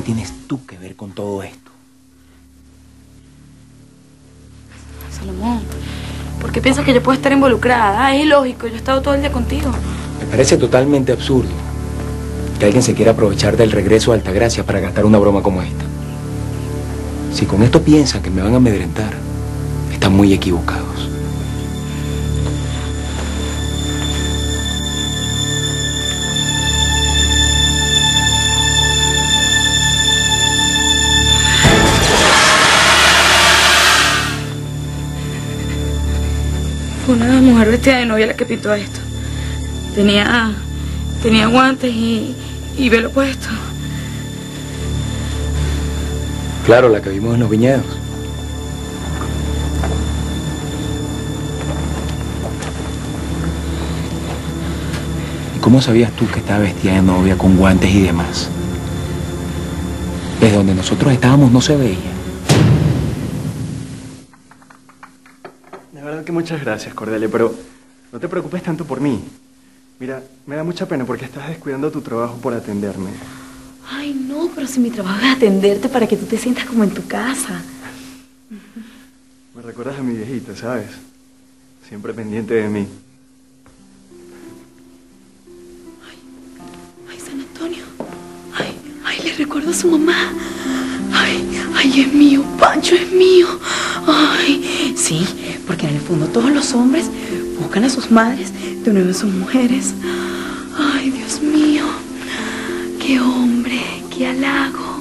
tienes tú que ver con todo esto? Salomón, ¿por qué piensas que yo puedo estar involucrada? Es ilógico, yo he estado todo el día contigo. Me parece totalmente absurdo que alguien se quiera aprovechar del regreso a Altagracia para gastar una broma como esta. Si con esto piensan que me van a amedrentar, están muy equivocados. Fue una mujer vestida de novia la que pintó esto. Tenía guantes y velo puesto. Claro, la que vimos en los viñedos. ¿Y cómo sabías tú que estaba vestida de novia con guantes y demás? Desde donde nosotros estábamos no se veía. De verdad que muchas gracias, Cordelia, pero no te preocupes tanto por mí. Mira, me da mucha pena porque estás descuidando tu trabajo por atenderme. Ay, no, pero si mi trabajo es atenderte para que tú te sientas como en tu casa. Me recuerdas a mi viejita, ¿sabes? Siempre pendiente de mí. Ay, San Antonio. Ay, le recuerdo a su mamá. Ay, es mío, Pancho, es mío. Ay, sí, porque en el fondo todos los hombres buscan a sus madres, de nuevo a sus mujeres. Ay, Dios mío, qué hombre, qué halago.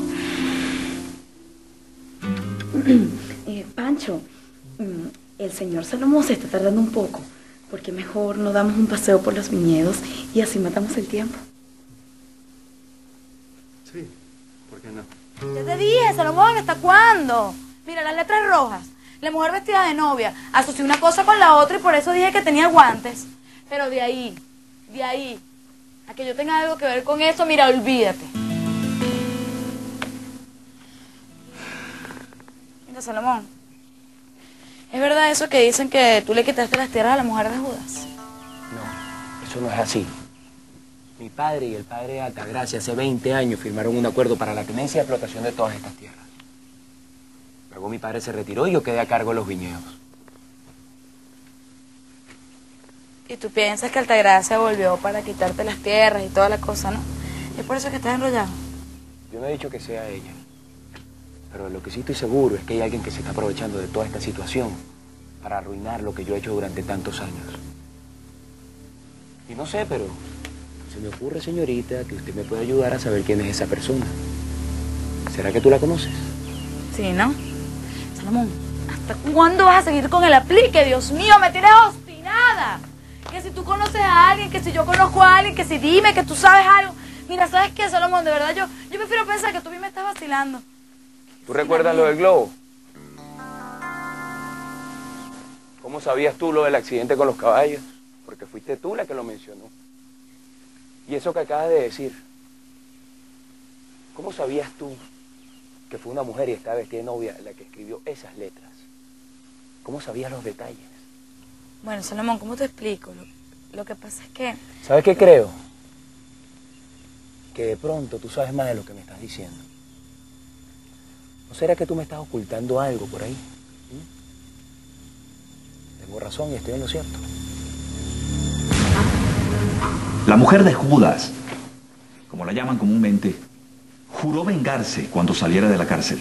Pancho, el señor Salomón se está tardando un poco. ¿Por qué mejor no damos un paseo por los viñedos y así matamos el tiempo? Sí, ¿por qué no? Ya te dije, Salomón, ¿hasta cuándo? Mira, las letras rojas. La mujer vestida de novia. Asocié una cosa con la otra y por eso dije que tenía guantes. Pero de ahí, a que yo tenga algo que ver con eso, mira, olvídate. Mira, Salomón, ¿es verdad eso que dicen que tú le quitaste las tierras a la mujer de Judas? No, eso no es así. Mi padre y el padre de Altagracia hace 20 años firmaron un acuerdo para la tenencia y explotación de todas estas tierras. Luego mi padre se retiró y yo quedé a cargo de los viñedos. Y tú piensas que Altagracia volvió para quitarte las tierras y toda la cosa, ¿no? Es por eso que estás enrollado. Yo no he dicho que sea ella. Pero lo que sí estoy seguro es que hay alguien que se está aprovechando de toda esta situación para arruinar lo que yo he hecho durante tantos años. Y no sé, pero se me ocurre, señorita, que usted me puede ayudar a saber quién es esa persona. ¿Será que tú la conoces? Sí, ¿no? Salomón, ¿hasta cuándo vas a seguir con el aplique? Dios mío, me tienes obstinada. Que si tú conoces a alguien, que si yo conozco a alguien, que si dime que tú sabes algo. Mira, ¿sabes qué, Salomón? De verdad, yo prefiero pensar que tú a mí me estás vacilando. ¿Tú recuerdas lo del globo? ¿Cómo sabías tú lo del accidente con los caballos? Porque fuiste tú la que lo mencionó. Y eso que acabas de decir, ¿cómo sabías tú que fue una mujer y estaba vestida de novia la que escribió esas letras? ¿Cómo sabías los detalles? Bueno, Salomón, ¿cómo te explico? Lo que pasa es que... ¿Sabes qué creo? Que de pronto tú sabes más de lo que me estás diciendo. ¿No será que tú me estás ocultando algo por ahí? Tengo razón y estoy en lo cierto. La mujer de Judas, como la llaman comúnmente, juró vengarse cuando saliera de la cárcel.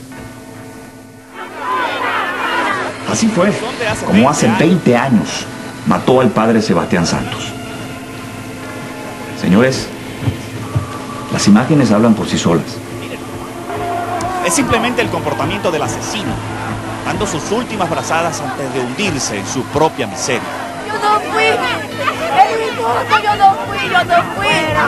Así fue, como hace 20 años mató al padre Sebastián Santos. Señores, las imágenes hablan por sí solas. Es simplemente el comportamiento del asesino, dando sus últimas brazadas antes de hundirse en su propia miseria. Yo no fui, el injusto, yo no fui.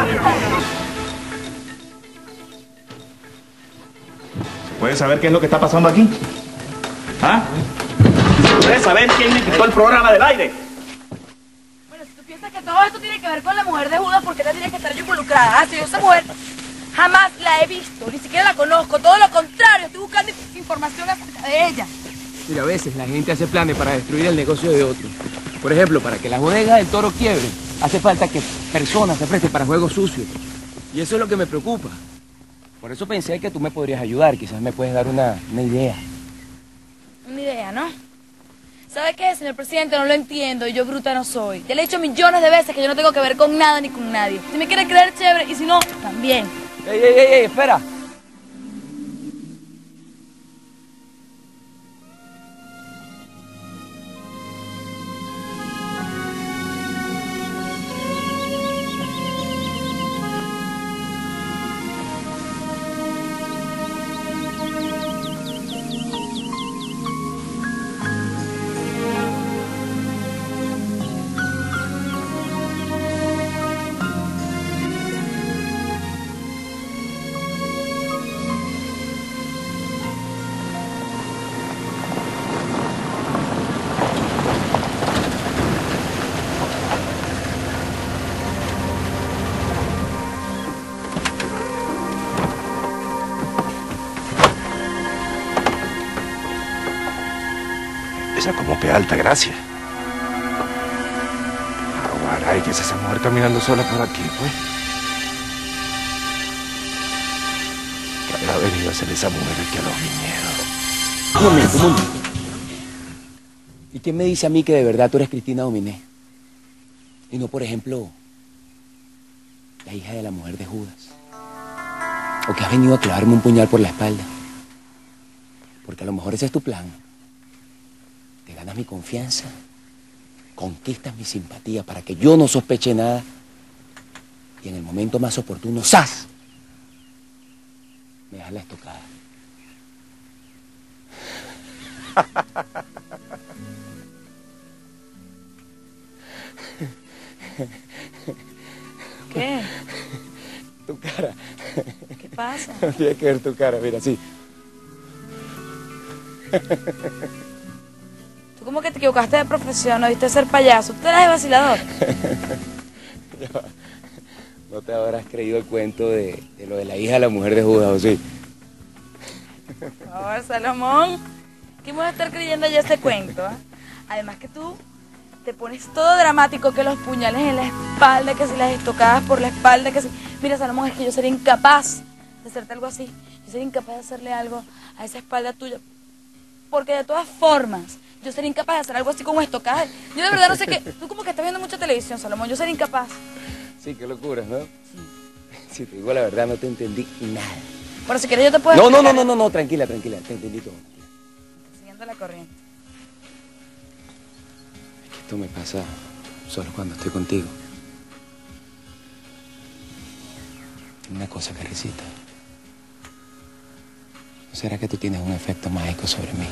¿Puede saber qué es lo que está pasando aquí? ¿Ah? ¿Puede saber quién me quitó el programa del aire? Bueno, si tú piensas que todo esto tiene que ver con la mujer de Judas, ¿por qué tendría que estar yo involucrada? Ah, si yo esa mujer jamás la he visto, ni siquiera la conozco, todo lo contrario, estoy buscando información acerca de ella. Mira, a veces la gente hace planes para destruir el negocio de otro. Por ejemplo, para que las bodegas del Toro quiebren, hace falta que personas se presten para juegos sucios. Y eso es lo que me preocupa. Por eso pensé que tú me podrías ayudar. Quizás me puedes dar una idea. Una idea, ¿no? ¿Sabe qué, señor presidente? No lo entiendo y yo bruta no soy. Ya le he dicho millones de veces que yo no tengo que ver con nada ni con nadie. Si me quiere creer, chévere, y si no, también. ¡Ey, espera! Esa como que alta gracia. Aguaray, ¿qué es esa mujer caminando sola por aquí, pues? ¿Qué habrá venido a hacer esa mujer aquí a los viñedos? Un momento. ¿Y quién me dice a mí que de verdad tú eres Cristina Dominé? Y no, por ejemplo, la hija de la mujer de Judas. O que has venido a clavarme un puñal por la espalda. Porque a lo mejor ese es tu plan. Te ganas mi confianza, conquistas mi simpatía para que yo no sospeche nada y en el momento más oportuno, ¡zas!, me das la estocada. ¿Qué? Tu cara. ¿Qué pasa? No tienes que ver tu cara, mira, así. Tú como que te equivocaste de profesión, no diste ser payaso. Tú eras de vacilador. No te habrás creído el cuento de lo de la hija de la mujer de Judas, ¿o sí? Por favor, Salomón. ¿Qué me vas a estar creyendo ya ese cuento? Además que tú te pones todo dramático, que los puñales en la espalda, que si las estocadas por la espalda, que si... Mira, Salomón, es que yo sería incapaz de hacerte algo así. Yo sería incapaz de hacerle algo a esa espalda tuya. Porque de todas formas, yo sería incapaz de hacer algo así como estocadas. Yo de verdad no sé qué... Tú como que estás viendo mucha televisión, Salomón. Yo sería incapaz. Sí, qué locura, ¿no? Sí. Si te digo la verdad, no te entendí nada. Bueno, si quieres yo te puedo No, tranquila, te entendí todo. Siguiendo la corriente. Es que esto me pasa solo cuando estoy contigo. Una cosa, Caricita. ¿No será que tú tienes un efecto mágico sobre mí?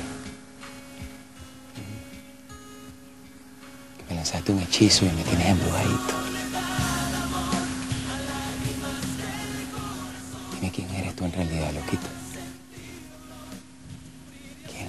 Que me lanzaste un hechizo y me tienes embrujadito. Dime quién eres tú en realidad, loquito. ¿Quién?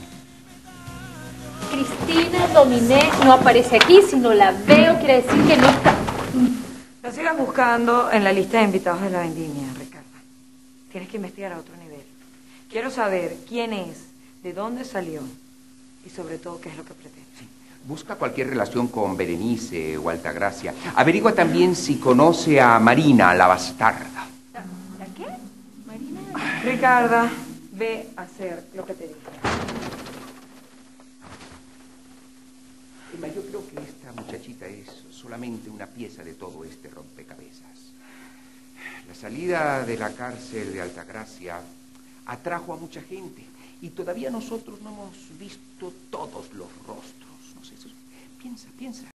Cristina Dominé no aparece aquí, si no la veo quiere decir que no está. La sigas buscando en la lista de invitados de la vendimia, Ricardo. Tienes que investigar a otro nivel. Quiero saber quién es, de dónde salió y sobre todo qué es lo que pretende. Sí. Busca cualquier relación con Berenice o Altagracia. Averigua también si conoce a Marina, la bastarda. ¿La qué? Marina. Ricarda, ve a hacer lo que te dije. Emma, yo creo que esta muchachita es solamente una pieza de todo este rompecabezas. La salida de la cárcel de Altagracia atrajo a mucha gente y todavía nosotros no hemos visto todos los rostros. No sé, piensa.